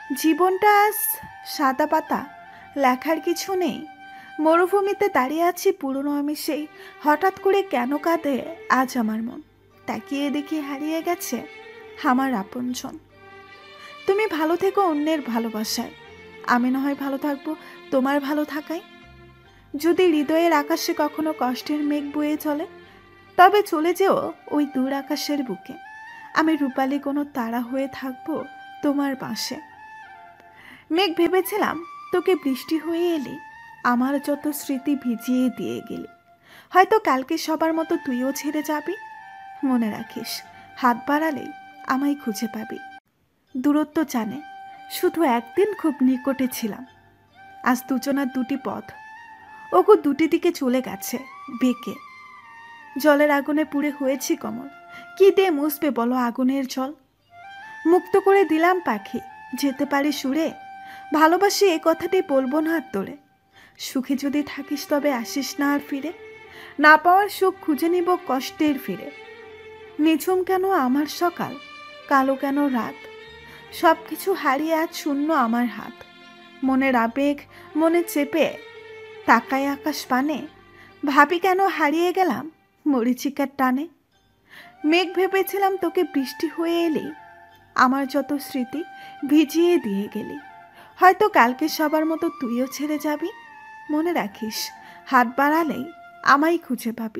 জীবনটা আজ সাদা পাতা, লেখার কিছু নেই। মরুভূমিতে দাঁড়িয়ে আছি পুরনো আমি সেই। হঠাৎ করে কেন কাঁদে আজ আমার মন? তাকিয়ে দেখি হারিয়ে গেছে আমার আপনজন। তুমি ভালো থেকো অন্যের ভালোবাসায়, আমি না হয় ভালো থাকবো তোমার ভালো থাকায়। যদি হৃদয়ের আকাশে কখনো কষ্টের মেঘ বয়ে চলে, তবে চলে যেও ওই দূর আকাশের বুকে। আমি রূপালী কোনো তারা হয়ে থাকবো তোমার পাশে। মেঘ ভেবেছিলাম তোকে বৃষ্টি হয়ে এলি, আমার যত স্মৃতি ভিজিয়ে দিয়ে গেলি। হয়তো কালকে সবার মতো তুইও ছেড়ে যাবি। মনে রাখিস, হাত বাড়ালেই আমায় খুঁজে পাবি। দূরত্ব জানে, শুধু একদিন খুব নিকটে ছিলাম। আজ দুজনার দুটি পথ, ওগো দুটি দিকে চলে গেছে বেঁকে। জলের আগুনে পুড়ে হয়েছি কমল, কি দিয়ে মুছবে বলো আগুনের জল? মুক্ত করে দিলাম পাখি, যেতে পারি সুরে। ভালোবাসি এ কথাটি বলবো না আর তোরে। সুখে যদি থাকিস তবে আসিস না আর ফিরে। না পাওয়ার সুখ খুঁজে নিব কষ্টের ফিরে। নিঝুম কেন আমার সকাল, কালো কেন রাত, সব কিছু হারিয়ে আজ শূন্য আমার হাত। মনের আবেগ মনে চেপে তাকায় আকাশ পানে, ভাবি কেন হারিয়ে গেলাম মরিচিকার টানে। মেঘ ভেবেছিলাম তোকে বৃষ্টি হয়ে এলি, আমার যত স্মৃতি ভিজিয়ে দিয়ে গেলি। হয়তো কালকে সবার মতো তুইও ছেড়ে যাবি। মনে রাখিস, হাত বাড়ালেই আমায় খুঁজে পাবি।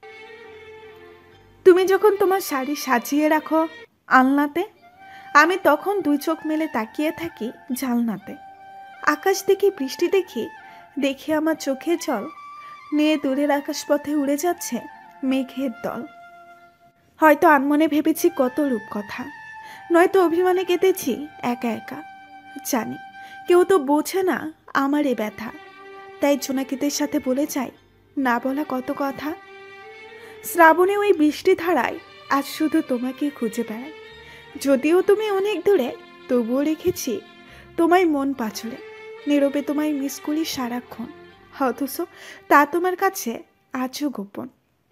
তুমি যখন তোমার শাড়ি সাজিয়ে রাখো আলনাতে, আমি তখন দুই চোখ মেলে তাকিয়ে থাকি জালনাতে। আকাশ দেখি, বৃষ্টি দেখি, দেখি আমার চোখে জল নিয়ে দূরের আকাশপথে উড়ে যাচ্ছে মেঘের দল। হয়তো আনমনে ভেবেছি কত রূপকথা, নয়তো অভিমানে কেঁদেছি একা একা। জানি কেউ তো বোঝে না আমার এ ব্যথা, তাই জোনাকিদের সাথে বলে যাই না বলা কত কথা। শ্রাবণে ওই বৃষ্টি ধারায় আজ শুধু তোমাকে খুঁজে বেড়াই। যদিও তুমি অনেক দূরে, তবুও রেখেছি তোমায় মন পাছড়ে। নীরবে তোমায় মিস করি সারাক্ষণ, অথচ তা তোমার কাছে আজও গোপন।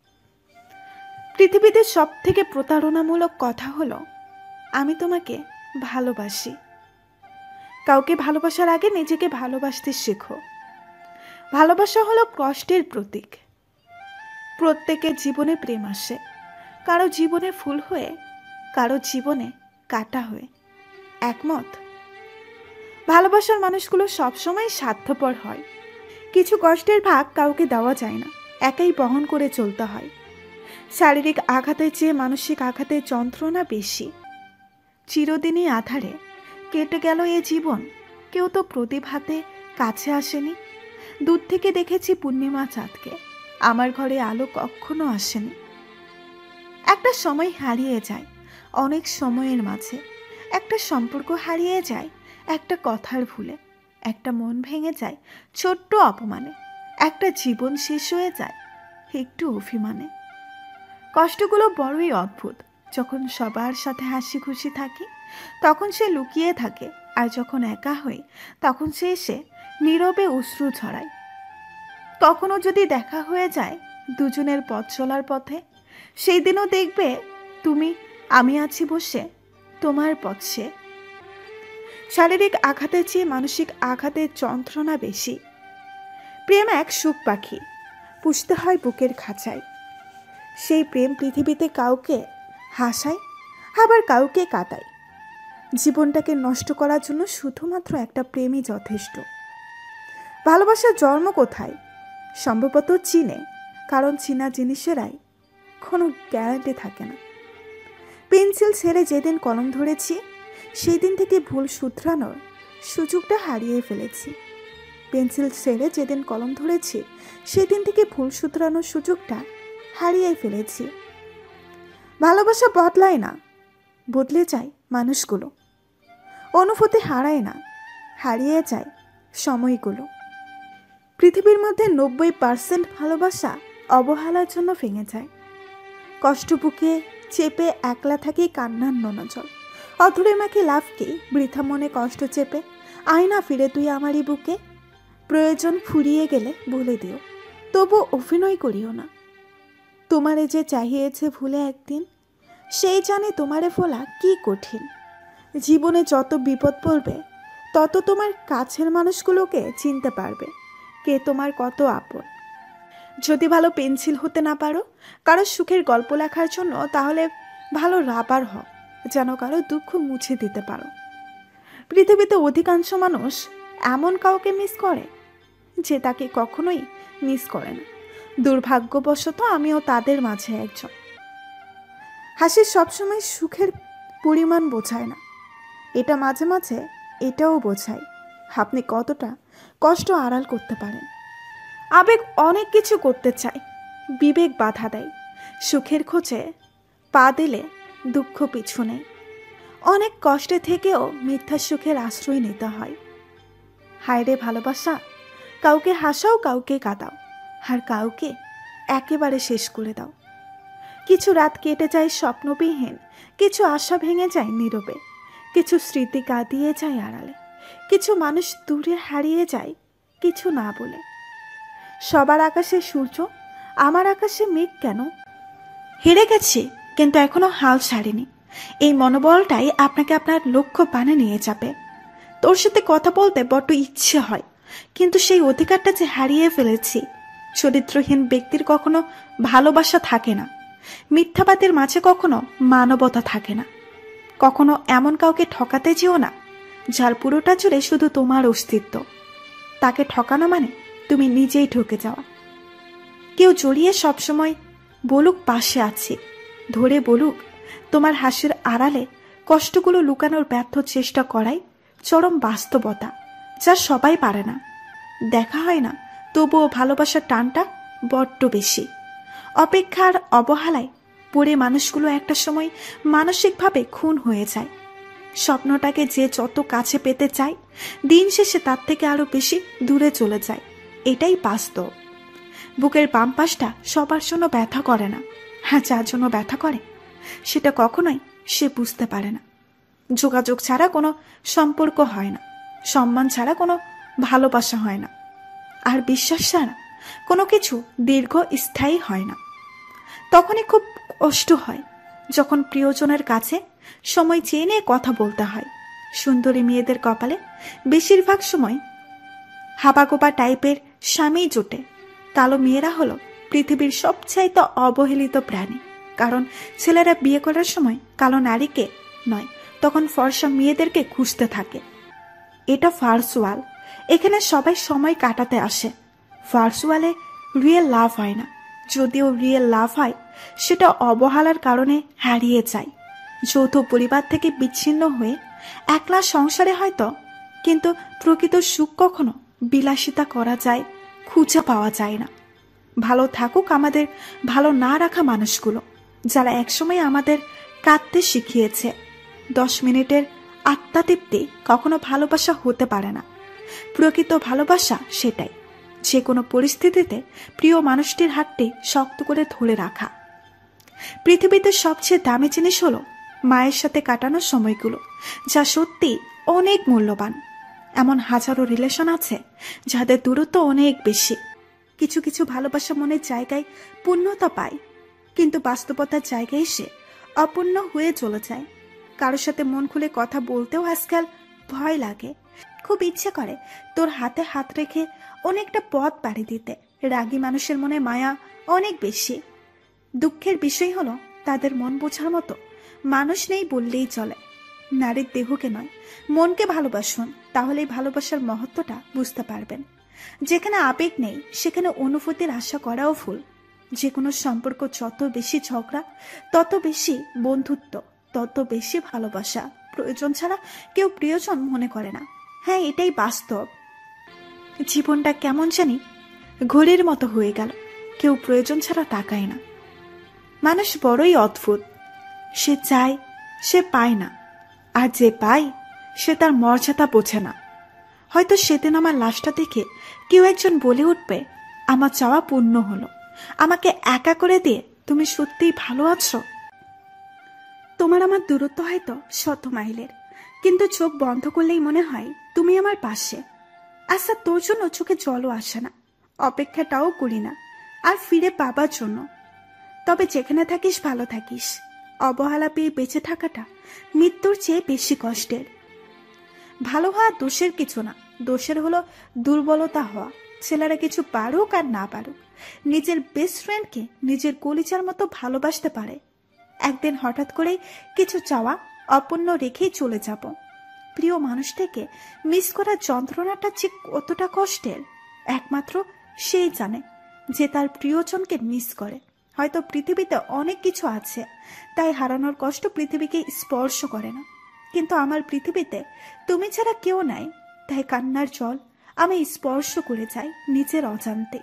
পৃথিবীতে সব থেকে প্রতারণামূলক কথা হলো আমি তোমাকে ভালোবাসি। কাউকে ভালোবাসার আগে নিজেকে ভালোবাসতে শেখো। ভালোবাসা হলো কষ্টের প্রতীক। প্রত্যেকের জীবনে প্রেম আসে, কারো জীবনে ফুল হয়ে, কারো জীবনে কাটা হয়ে। একমত? ভালোবাসার মানুষগুলো সবসময় স্বার্থপর হয়। কিছু কষ্টের ভাগ কাউকে দেওয়া যায় না, একাই বহন করে চলতে হয়। শারীরিক আঘাতের চেয়ে মানসিক আঘাতের যন্ত্রণা বেশি। চিরদিনই আধারে কেটে গেল এ জীবন, কেউ তো প্রদীপ হাতে কাছে আসেনি। দূর থেকে দেখেছি পূর্ণিমা চাঁদকে, আমার ঘরে আলো কখনো আসেনি। একটা সময় হারিয়ে যায় অনেক সময়ের মাঝে, একটা সম্পর্ক হারিয়ে যায় একটা কথার ভুলে, একটা মন ভেঙে যায় ছোট্ট অপমানে, একটা জীবন শেষ হয়ে যায় একটু অভিমানে। কষ্টগুলো বড়ই অদ্ভুত। যখন সবার সাথে হাসি খুশি থাকি তখন সে লুকিয়ে থাকে, আর যখন একা হই তখন সে এসে নীরবে অশ্রু ঝরায়। কখনো যদি দেখা হয়ে যায় দুজনের পথ চলার পথে, সেই দিনও দেখবে তুমি আমি আছি বসে তোমার পথে। শারীরিক আঘাতের চেয়ে মানসিক আঘাতের যন্ত্রণা বেশি। প্রেম এক সুখ পাখি, পুষতে হয় বুকের খাঁচায়। সেই প্রেম পৃথিবীতে কাউকে হাসায়, আবার কাউকে কাঁদায়। জীবনটাকে নষ্ট করার জন্য শুধুমাত্র একটা প্রেমই যথেষ্ট। ভালোবাসার জন্ম কোথায়? সম্ভবত চীনে, কারণ চীনা জিনিসেরাই কোনো গ্যারান্টি থাকে না। পেন্সিল ছেড়ে যেদিন কলম ধরেছি সেই দিন থেকে ভুল শুধরানোর সুযোগটা হারিয়ে ফেলেছি। পেন্সিল ছেড়ে যেদিন কলম ধরেছি সেদিন থেকে ভুল শুধরানোর সুযোগটা হারিয়ে ফেলেছি। ভালোবাসা বদলায় না, বদলে যায় মানুষগুলো। অনুভূতি হারায় না, হারিয়ে যায় সময়গুলো। পৃথিবীর মধ্যে 90% ভালোবাসা অবহেলার জন্য ভেঙে যায়। কষ্ট বুকে চেপে একলা থাকি কান্নার নোনা জল। অধরে মাকে লাভ কি বৃথা মনে কষ্ট চেপে, আয়না ফিরে তুই আমারই বুকে। প্রয়োজন ফুরিয়ে গেলে বলে দিও, তবু অভিনয় করিও না। তোমারে যে চাহিয়েছে ভুলে একদিন, সেই জানে তোমারে ভোলা কি কঠিন। জীবনে যত বিপদ পড়বে তত তোমার কাছের মানুষগুলোকে চিনতে পারবে কে তোমার কত আপন। যদি ভালো পেন্সিল হতে না পারো কারো সুখের গল্প লেখার জন্য, তাহলে ভালো রাবার হও, যেন কারো দুঃখ মুছে দিতে পারো। পৃথিবীতে অধিকাংশ মানুষ এমন কাউকে মিস করে যে তাকে কখনোই মিস করে না। দুর্ভাগ্যবশত আমিও তাদের মাঝে একজন। হাসি সবসময় সুখের পরিমাণ বোঝায় না, এটা মাঝে মাঝে এটাও বোঝায় আপনি কতটা কষ্ট আড়াল করতে পারেন। আবেগ অনেক কিছু করতে চায়, বিবেক বাধা দেয়। সুখের খোঁজে পা দিলে দুঃখ পিছু নেই। অনেক কষ্টে থেকেও মিথ্যা সুখের আশ্রয় নিতে হয়। হায়রে ভালোবাসা, কাউকে হাসাও, কাউকে কাঁদাও, আর কাউকে একেবারে শেষ করে দাও। কিছু রাত কেটে যায় স্বপ্নবিহীন, কিছু আশা ভেঙে যায় নীরবে, কিছু স্মৃতি কাঁদিয়ে যায় আড়ালে, কিছু মানুষ দূরে হারিয়ে যায় কিছু না বলে। সবার আকাশে সূর্য, আমার আকাশে মেঘ কেন? হেরে গেছি কিন্তু এখনো হাল ছাড়িনি। এই মনোবলটাই আপনাকে আপনার লক্ষ্য পানে নিয়ে যাবে। তোর সাথে কথা বলতে বড্ড ইচ্ছে হয়, কিন্তু সেই অধিকারটা যে হারিয়ে ফেলেছি। চরিত্রহীন ব্যক্তির কখনো ভালোবাসা থাকে না, মিথ্যাবাদের মাঝে কখনো মানবতা থাকে না। কখনো এমন কাউকে ঠকাতে যেও না যার পুরোটা জুড়ে শুধু তোমার অস্তিত্ব। তাকে ঠকানো মানে তুমি নিজেই ঠকে যাওয়া। কেউ জড়িয়ে সবসময় বলুক পাশে আছি, ধরে বলুক তোমার হাসির আড়ালে কষ্টগুলো লুকানোর ব্যর্থ চেষ্টা করাই চরম বাস্তবতা, যা সবাই পারে না। দেখা হয় না, তবুও ভালোবাসার টানটা বড্ড বেশি। অপেক্ষার অবহেলায় পড়ে মানুষগুলো একটা সময় মানসিকভাবে খুন হয়ে যায়। স্বপ্নটাকে যে যত কাছে পেতে চায়, দিন শেষে তার থেকে আরো বেশি দূরে চলে যায়। এটাই বাস্তব। বুকের বাম পাশটা সবার জন্য ব্যথা করে না, হ্যাঁ যার জন্য ব্যথা করে সেটা কখনোই সে বুঝতে পারে না। যোগাযোগ ছাড়া কোনো সম্পর্ক হয় না, সম্মান ছাড়া কোনো ভালোবাসা হয় না, আর বিশ্বাস ছাড়া কোনো কিছু দীর্ঘস্থায়ী হয় না। তখনই খুব কষ্ট হয় যখন প্রিয়জনের কাছে সময় চেয়ে নিয়ে কথা বলতে হয়। সুন্দরী মেয়েদের কপালে বেশিরভাগ সময় হাবাগোবা টাইপের স্বামী জোটে। কালো মেয়েরা হলো পৃথিবীর সবচাইতে অবহেলিত প্রাণী, কারণ ছেলেরা বিয়ে করার সময় কালো নারীকে নয়, তখন ফর্সা মেয়েদেরকে খুঁজতে থাকে। এটা ভার্চুয়াল, এখানে সবাই সময় কাটাতে আসে। ভার্চুয়ালে রিয়েল লাভ হয় না, যদিও রিয়েল লাভ হয় সেটা অবহেলার কারণে হারিয়ে যায়। যৌথ পরিবার থেকে বিচ্ছিন্ন হয়ে একলা সংসারে হয়তো, কিন্তু প্রকৃত সুখ কখনো বিলাসিতা করা যায়, খুঁজে পাওয়া যায় না। ভালো থাকুক আমাদের ভালো না রাখা মানুষগুলো, যারা একসময় আমাদের কাঁদতে শিখিয়েছে। 10 মিনিটের আত্মাতৃপ্তি কখনো ভালোবাসা হতে পারে না। প্রকৃত ভালোবাসা সেটাই, যে কোনো পরিস্থিতিতে প্রিয় মানুষটির হাতটি শক্ত করে ধরে রাখা। পৃথিবীতে সবচেয়ে দামি জিনিস হলো মায়ের সাথে কাটানোর সময়গুলো, যা সত্যি অনেক মূল্যবান। এমন হাজারো রিলেশন আছে যাদের দূরত্ব অনেক বেশি। কিছু কিছু ভালোবাসা মনের জায়গায় পূর্ণতা পায়, কিন্তু বাস্তবতার জায়গায় সে অপূর্ণ হয়ে চলে যায়। কারোর সাথে মন খুলে কথা বলতেও আজকাল ভয় লাগে। খুব ইচ্ছে করে তোর হাতে হাত রেখে অনেকটা পথ পাড়ি দিতে। রাগী মানুষের মনে মায়া অনেক বেশি। দুঃখের বিষয় হলো তাদের মন বোঝার মতো মানুষ নেই বললেই চলে। নারীর দেহকে নয়, মনকে ভালোবাসুন, তাহলেই ভালোবাসার মহত্বটা বুঝতে পারবেন। যেখানে আবেগ নেই সেখানে অনুভূতির আশা করাও ভুল। যে কোনো সম্পর্ক যত বেশি ঝগড়া, তত বেশি বন্ধুত্ব, তত বেশি ভালোবাসা। প্রয়োজন ছাড়া কেউ প্রিয়জন মনে করে না। হ্যাঁ, এটাই বাস্তব। জীবনটা কেমন জানি ঘড়ির মতো হয়ে গেল, কেউ প্রয়োজন ছাড়া তাকায় না। মানুষ বড়ই অদ্ভুত, সে চায় সে পায় না, আর যে পায় সে তার মর্যাদা বোঝে না। হয়তো সেদিন আমার লাশটা দেখে কেউ একজন বলে উঠবে, আমার চাওয়া পূর্ণ হলো, আমাকে একা করে দিয়ে তুমি সত্যিই ভালো আছো। তোমার আমার দূরত্ব হয়তো 100 মাইলের, কিন্তু চোখ বন্ধ করলেই মনে হয় তুমি আমার পাশে। আচ্ছা, তোর জন্য চোখে জলও আসে না, অপেক্ষাটাও করি না আর ফিরে পাবার জন্য। তবে যেখানে থাকিস ভালো থাকিস। অবহেলা পেয়ে বেঁচে থাকাটা মৃত্যুর চেয়ে বেশি কষ্টের। ভালো হওয়া দোষের কিছু না, দোষের হলো দুর্বলতা হওয়া। ছেলেরা কিছু পারুক আর না পারুক, নিজের বেস্ট ফ্রেন্ডকে নিজের কলিজার মতো ভালোবাসতে পারে। একদিন হঠাৎ করেই কিছু চাওয়া অপূর্ণ রেখেই চলে যাব। প্রিয় মানুষটাকে মিস করার যন্ত্রণাটা যে কতটা কষ্টের একমাত্র সেই জানে যে তার প্রিয়জনকে মিস করে। হয়তো পৃথিবীতে অনেক কিছু আছে, তাই হারানোর কষ্ট পৃথিবীকে স্পর্শ করে না, কিন্তু আমার পৃথিবীতে তুমি ছাড়া কেউ নাই, তাই কান্নার জল আমি স্পর্শ করে যাই নিজের অজান্তেই।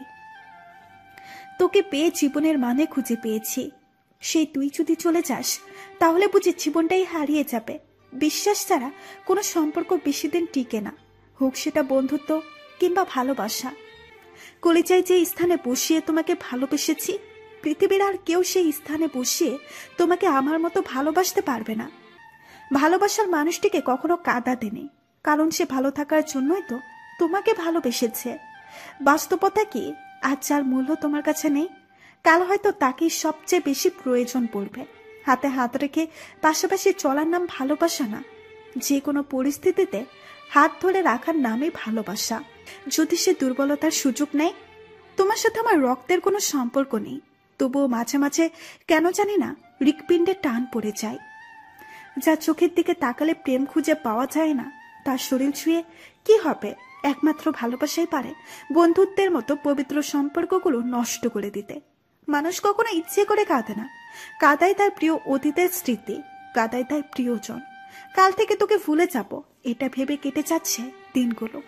তোকে পেয়ে জীবনের মানে খুঁজে পেয়েছি, সেই তুই যদি চলে যাস তাহলে বুঝি জীবনটাই হারিয়ে যাবে। বিশ্বাস ছাড়া কোনো সম্পর্ক বেশি দিন টিকে না, হোক সেটা বন্ধুত্ব কিংবা ভালোবাসা। কলিজায় যে স্থানে বসিয়ে তোমাকে ভালোবেসেছি, পৃথিবীর আর কেউ সেই স্থানে বসিয়ে তোমাকে আমার মতো ভালোবাসতে পারবে না। ভালোবাসার মানুষটিকে কখনো কাঁদাতে নেই, কারণ সে ভালো থাকার জন্যই তো তোমাকে ভালোবেসেছে। বাস্তবতা কি, আজ যার মূল্য তোমার কাছে নেই, কাল হয়তো তাকেই সবচেয়ে বেশি প্রয়োজন পড়বে। হাতে হাত রেখে পাশাপাশি চলার নাম ভালোবাসা না, যে কোনো পরিস্থিতিতে হাত ধরে রাখার নামই ভালোবাসা। যদি সে দুর্বলতার সুযোগ নেয়, তোমার সাথে আমার রক্তের কোনো সম্পর্ক নেই, তবুও মাঝে মাঝে কেন জানি না হৃৎপিণ্ডে টান পড়ে যায়। যার চোখের দিকে তাকালে প্রেম খুঁজে পাওয়া যায় না, তার শরীর ছুঁয়ে কি হবে? একমাত্র ভালোবাসাই পারে বন্ধুত্বের মতো পবিত্র সম্পর্কগুলো নষ্ট করে দিতে। মানুষ কখনো ইচ্ছে করে কাঁদে না, কাঁদায় তার প্রিয় অতীতের স্মৃতি, কাঁদায় তার প্রিয়জন। কাল থেকে তোকে ভুলে যাব এটা ভেবে কেটে যাচ্ছে দিনগুলো।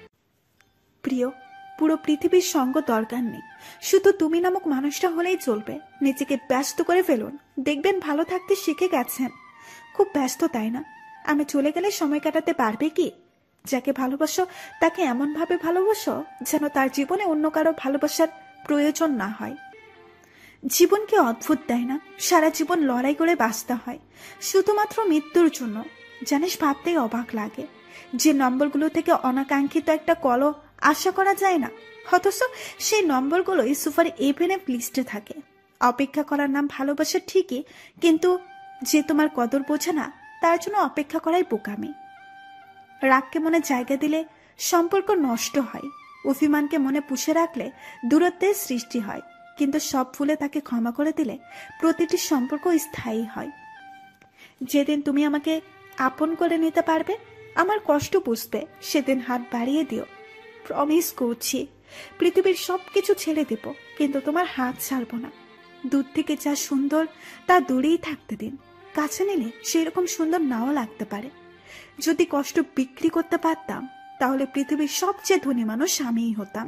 প্রিয়, পুরো পৃথিবীর সঙ্গ দরকার নেই, শুধু তুমি নামক মানুষটা হলেই চলবে। নিজেকে ব্যস্ত করে ফেলুন, দেখবেন ভালো থাকতে শিখে গেছেন। খুব ব্যস্ত তাই না? আমি চলে গেলে সময় কাটাতে পারবে কি? যাকে ভালোবাসো তাকে এমন ভাবে ভালোবাসো যেন তার জীবনে অন্য কারো ভালোবাসার প্রয়োজন না হয়। জীবনকে অদ্ভুত, তাই না? সারা জীবন লড়াই করে বাঁচতে হয় শুধুমাত্র মৃত্যুর জন্য। জানিস, ভাবতেই অবাক লাগে যে নম্বরগুলো থেকে অনাকাঙ্ক্ষিত একটা কল আশা করা যায় না, অথচ সেই নম্বরগুলোই সুপার এভেনএফ লিস্টে থাকে। অপেক্ষা করার নাম ভালোবাসা ঠিকই, কিন্তু যে তোমার কদর বোঝে না তার জন্য অপেক্ষা করাই বোকামি। রাগকে মনে জায়গা দিলে সম্পর্ক নষ্ট হয়, অভিমানকে মনে পুষে রাখলে দূরত্বের সৃষ্টি হয়, কিন্তু সব ভুলে তাকে ক্ষমা করে দিলে প্রতিটি সম্পর্ক স্থায়ী হয়। যেদিন তুমি আমাকে আপন করে নিতে পারবে, আমার কষ্ট বুঝবে, সেদিন হাত বাড়িয়ে দিও। প্রমিস করছি, পৃথিবীর সবকিছু ছেড়ে দেব, কিন্তু তোমার হাত ছাড়বো না। দূর থেকে যা সুন্দর তা দূরেই থাকতে দিন, কাছে নিলে সেই রকম সুন্দর নাও লাগতে পারে। যদি কষ্ট বিক্রি করতে পারতাম তাহলে পৃথিবীর সবচেয়ে ধনী মানুষ আমিই হতাম।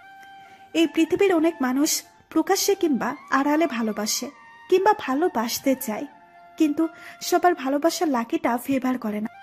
এই পৃথিবীর অনেক মানুষ প্রকাশ্যে কিংবা আড়ালে ভালোবাসে কিংবা ভালোবাসতে চায়, কিন্তু সবার ভালোবাসার লাকিটা ফেভার করে না।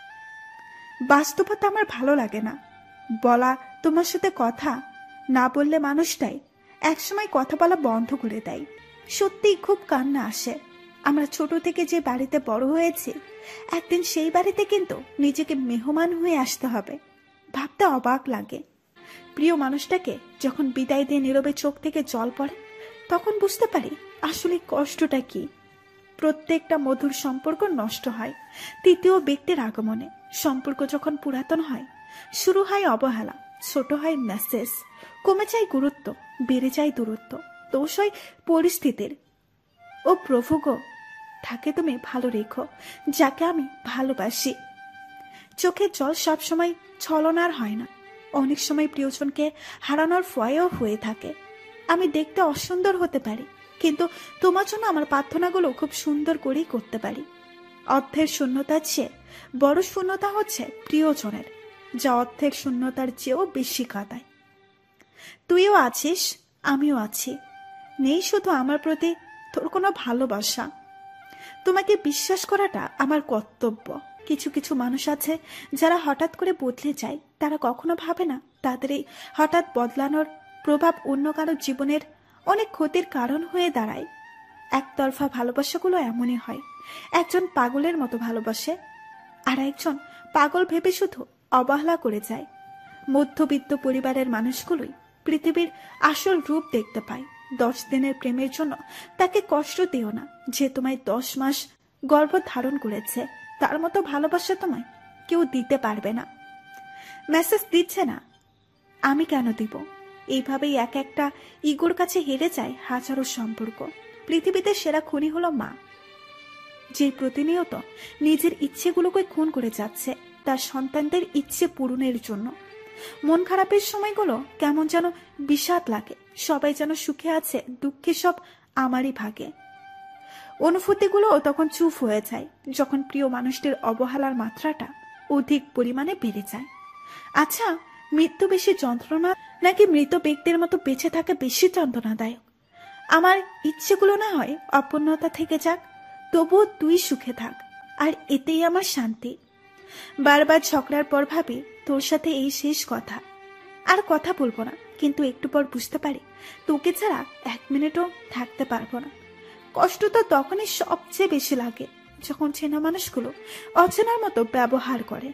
বাস্তবতা আমার ভালো লাগে না বলা, তোমার সাথে কথা না বললে মানুষটাই একসময় কথা বলা বন্ধ করে দেয়। সত্যিই খুব কান্না আসে। আমরা ছোট থেকে যে বাড়িতে বড় হয়েছি, একদিন সেই বাড়িতে কিন্তু নিজেকে মেহমান হয়ে আসতে হবে, ভাবতে অবাক লাগে। প্রিয় মানুষটাকে যখন বিদায় দিয়ে নীরবে চোখ থেকে জল পড়ে, তখন বুঝতে পারি আসলে কষ্টটা কি। প্রত্যেকটা মধুর সম্পর্ক নষ্ট হয় তৃতীয় ব্যক্তির আগমনে। সম্পর্ক যখন পুরাতন হয়, শুরু হয় অবহেলা, ছোট হয় মেসেজ, কমে যায় গুরুত্ব, বেড়ে যায় দূরত্ব, দোষ হয় পরিস্থিতির। ও প্রভু গো, থাকে তুমি ভালো রেখো যাকে আমি ভালোবাসি। চোখের জল সবসময় ছলনার হয় না, অনেক সময় প্রিয়জনকে হারানোর ভয়ও হয়ে থাকে। আমি দেখতে অসুন্দর হতে পারি, কিন্তু তোমার জন্য আমার প্রার্থনাগুলো খুব সুন্দর করেই করতে পারি। অর্থের শূন্যতার চেয়ে বড় শূন্যতা হচ্ছে প্রিয়জনের, যা অর্থের শূন্যতার চেয়েও বেশি কাঁদায়। তুইও আছিস, আমিও আছি, নেই শুধু আমার প্রতি তোর কোনো ভালোবাসা। তোমাকে বিশ্বাস করাটা আমার কর্তব্য। কিছু কিছু মানুষ আছে যারা হঠাৎ করে বদলে যায়, তারা কখনো ভাবে না তাদের এই হঠাৎ বদলানোর প্রভাব অন্য কারো জীবনের অনেক ক্ষতির কারণ হয়ে দাঁড়ায়। একতরফা ভালোবাসাগুলো এমনই হয়, একজন পাগলের মতো ভালোবাসে আর একজন পাগল ভেবে শুধু অবহেলা করে যায়। মধ্যবিত্ত পরিবারের মানুষগুলোই পৃথিবীর আসল রূপ দেখতে পায়। 10 দিনের প্রেমের জন্য তাকে কষ্ট দিও না। যে তোমায় 10 মাস গর্ভ ধারণ করেছে, তার মতো ভালোবাসা তোমায় কেউ দিতে পারবে না। মেসেজ দিচ্ছে না। আমি কেন দিব? এইভাবেই এক একটা ইগোর কাছে হেরে যায় হাজারো সম্পর্ক। পৃথিবীতে সেরা খুনি হলো মা, যে প্রতিনিয়ত নিজের ইচ্ছেগুলোকে খুন করে যাচ্ছে তার সন্তানদের ইচ্ছে পূরণের জন্য। মন খারাপের সময়গুলো কেমন যেন বিষাদ লাগে, সবাই যেন সুখে আছে, দুঃখে সব আমারই ভাগে। অনুভূতিগুলো তখন চুপ হয়ে যায় যখন প্রিয় মানুষটির অবহেলার মাত্রাটা অধিক পরিমাণে বেড়ে যায়। আচ্ছা, মৃত্যু বেশি যন্ত্রণা নাকি মৃত ব্যক্তির মতো বেঁচে থাকা বেশি যন্ত্রণাদায়ক? আমার ইচ্ছেগুলো না হয় অপূর্ণতা থেকে যাক, তবুও তুই সুখে থাক, আর এতেই আমার শান্তি। বারবার ঝগড়ার পর ভাবি তোর সাথে এই শেষ কথা, আর কথা বলবো না। কিন্তু একটু পর বুঝতে পারি তোকে ছাড়া 1 মিনিটও থাকতে পারবো না। কষ্ট তো তখনই সবচেয়ে বেশি লাগে যখন চেনা মানুষগুলো অচেনার মতো ব্যবহার করে।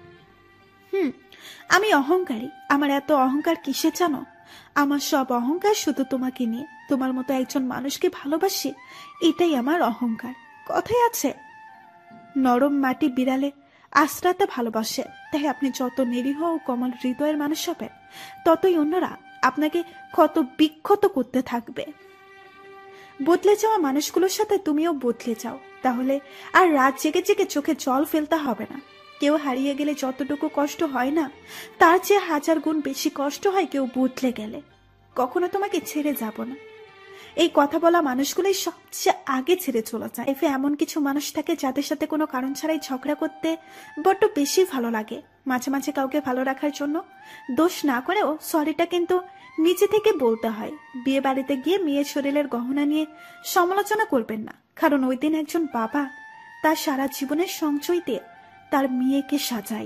আমি অহংকারী। আমার এত অহংকার কিসে জানো? আমার সব অহংকার শুধু তোমাকে নিয়ে। তোমার মতো একজন মানুষকে ভালোবাসি, এটাই আমার অহংকার। কথাই আছে, নরম মাটি বিড়ালে আশ্রাতে ভালোবাসে। তাই আপনি যত নিরীহ ও কোমল হৃদয়ের মানুষ হবেন, ততই অন্যরা আপনাকে ক্ষত বিক্ষত করতে থাকবে। বদলে যাওয়া মানুষগুলোর সাথে তুমিও বদলে যাও, তাহলে আর রাত জেগে জেগে চোখে জল ফেলতে হবে না। কেউ হারিয়ে গেলে যতটুকু কষ্ট হয় না, তার চেয়ে 1000 গুণ বেশি কষ্ট হয় কেউ বদলে গেলে। কখনো তোমাকে ছেড়ে যাব না, এই কথা বলা মানুষগুলোই সবচেয়ে আগে ছেড়ে চলে যায়। এফে এমন কিছু মানুষ থাকে যাদের সাথে কোনো কারণ ছাড়াই ঝগড়া করতে বড্ড বেশি ভালো লাগে। মাঝে মাঝে কাউকে ভালো রাখার জন্য দোষ না করেও সরিটা কিন্তু নিচে থেকে বলতে হয়। বিয়ে বাড়িতে গিয়ে মেয়ের শরীরের গহনা নিয়ে সমালোচনা করবেন না, কারণ ওই দিন একজন বাবা তার সারা জীবনের সঞ্চয় দিয়ে তার মেয়েকে সাজায়।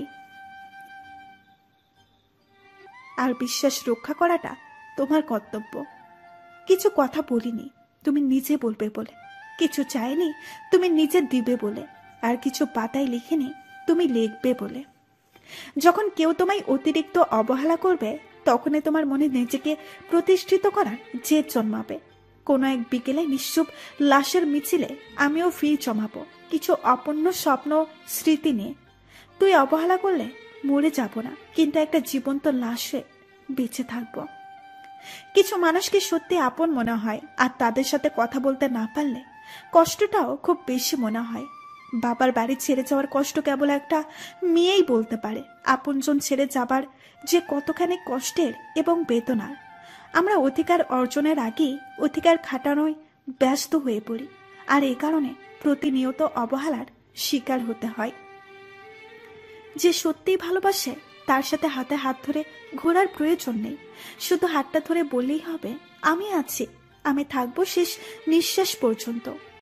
আর বিশ্বাস রক্ষা করাটা তোমার কর্তব্য। কিছু কথা বলিনি, তুমি নিজে বলবে বলে। কিছু চাইনি, তুমি নিজে দিবে বলে। আর কিছু পাতায় লিখিনি, তুমি লিখবে বলে। যখন কেউ তোমায় অতিরিক্ত অবহেলা করবে, তখনই তোমার মনে নিজেকে প্রতিষ্ঠিত করার জেদ জন্মাবে। কোনো এক বিকেলে নিশ্চুপ লাশের মিছিলে আমিও ফির জমাবো কিছু অপূর্ণ স্বপ্ন স্মৃতি নিয়ে। তুই অবহেলা করলে মরে যাব না, কিন্তু একটা জীবন্ত লাশ হয়ে বেঁচে থাকবো। কিছু মানুষকে সত্যি আপন মনে হয়, আর তাদের সাথে কথা বলতে না পারলে কষ্টটাও খুব বেশি মনে হয়। বাবার বাড়ি ছেড়ে যাওয়ার কষ্ট কেবল একটা মেয়েই বলতে পারে। আপনজন ছেড়ে যাবার যে কতখানি কষ্টের এবং বেদনার, আমরা অধিকার অর্জনের আগেই অধিকার খাটানোয় ব্যস্ত হয়ে পড়ি, আর এই কারণে প্রতিনিয়ত অবহেলার শিকার হতে হয়। যে সত্যিই ভালোবাসে তার সাথে হাতে হাত ধরে ঘোরার প্রয়োজন নেই। শুধু হাতটা ধরে বললেই হবে, আমি আছি, আমি থাকবো শেষ নিঃশ্বাস পর্যন্ত।